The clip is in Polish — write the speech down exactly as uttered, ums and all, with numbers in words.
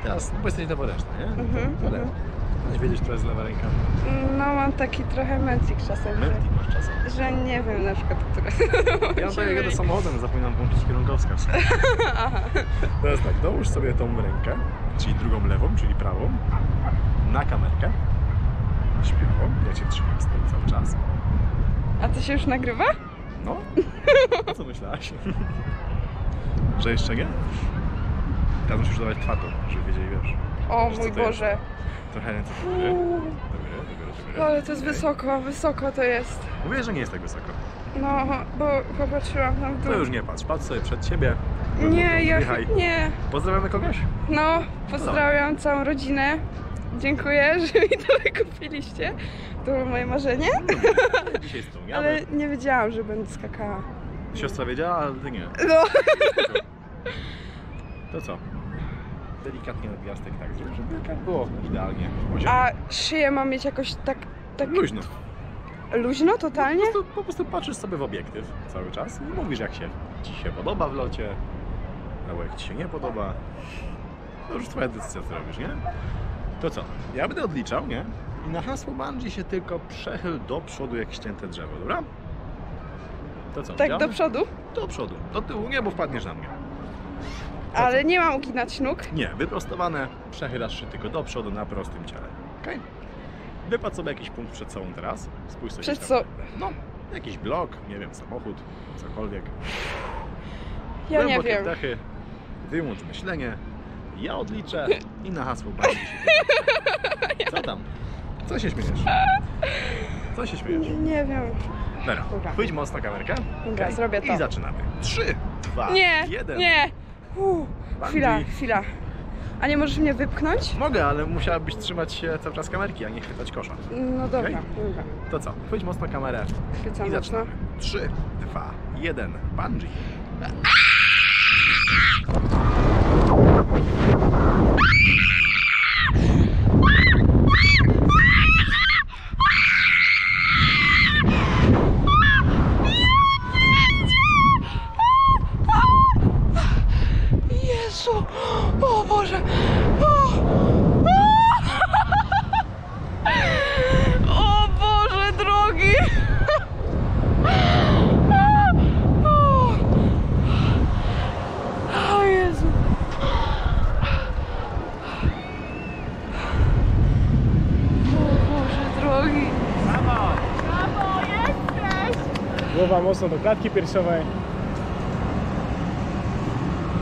Teraz, bo jesteś leworęczna, nie? Mhm, to lewo. Nie wiedzieć, która jest lewa ręka. No mam taki trochę mętlik czasem, Mętlik masz czasem. że, że nie wiem na przykład, które... Ja daję jadę samochodem, zapominam włączyć kierunkowskaz. Aha. Teraz tak, dołóż sobie tą rękę, czyli drugą lewą, czyli prawą, na kamerkę. Śpiewo, ja cię trzymam z tym cały czas. A to się już nagrywa? No, a co myślałaś? Że jeszcze nie? Teraz musisz dawać twardo, żeby wiedzieli, wiesz. O Wiesz, mój co to Boże. jest? Trochę ręce do góry. Do góry, do góry, do góry. Ale to jest Okej. wysoko, wysoko to jest. Mówię, że nie jest tak wysoko. No, bo popatrzyłam tam w dół. To już nie patrz, patrz sobie przed siebie. Nie, ja... Wdychaj. Nie. Pozdrawiamy kogoś? No, pozdrawiam całą rodzinę. Dziękuję, że mi to wykupiliście. To było moje marzenie. Dzisiaj z tą Ale nie wiedziałam, że będę skakała. Siostra wiedziała, ale ty nie. No. To co? Delikatnie nadgarstek tak zrób, żeby tak było idealnie. A szyję mam mieć jakoś tak... tak... Luźno. Luźno, totalnie? Po prostu, po prostu patrzysz sobie w obiektyw cały czas i mówisz, jak się ci się podoba w locie, albo jak ci się nie podoba. To już twoja decyzja, co robisz, nie? To co? Ja będę odliczał, nie? I na hasło bungee się tylko przechyl do przodu jak ścięte drzewo, dobra? To co? Tak, działamy? do przodu? Do przodu. Do tyłu nie, bo wpadniesz na mnie. To Ale co? nie mam uginać nóg. Nie, wyprostowane, przechylasz się tylko do przodu na prostym ciele. Okej? Wypadł sobie jakiś punkt przed sobą teraz. Spójrz sobie Przed tam. co? No, jakiś blok, nie wiem, samochód, cokolwiek. Ja nie Głębokie wiem. wdechy, wyłącz myślenie, ja odliczę i na hasło bungee się wyda. Co tam? Co się śmiejesz? Co się śmiejesz? Nie wiem. Dobra, Dobra. chwyć mocno kamerkę. Dobra, Okej? zrobię to. I zaczynamy. Trzy, dwa, Nie, jeden. nie. Uh, chwila, Bungee. chwila. A nie możesz mnie wypchnąć? Mogę, ale musiałabyś trzymać się cały czas kamerki, a nie chwytać kosza. No dobra, Okej? dobra. To co? Chwyć mocno kamerę Chwycam i mocno. zaczynamy. Trzy, dwa, jeden. Bungee. Jezu! O Boże! O, o Boże drogi! O Jezu! O Boże drogi! Głowa mocno do klatki piersiowej.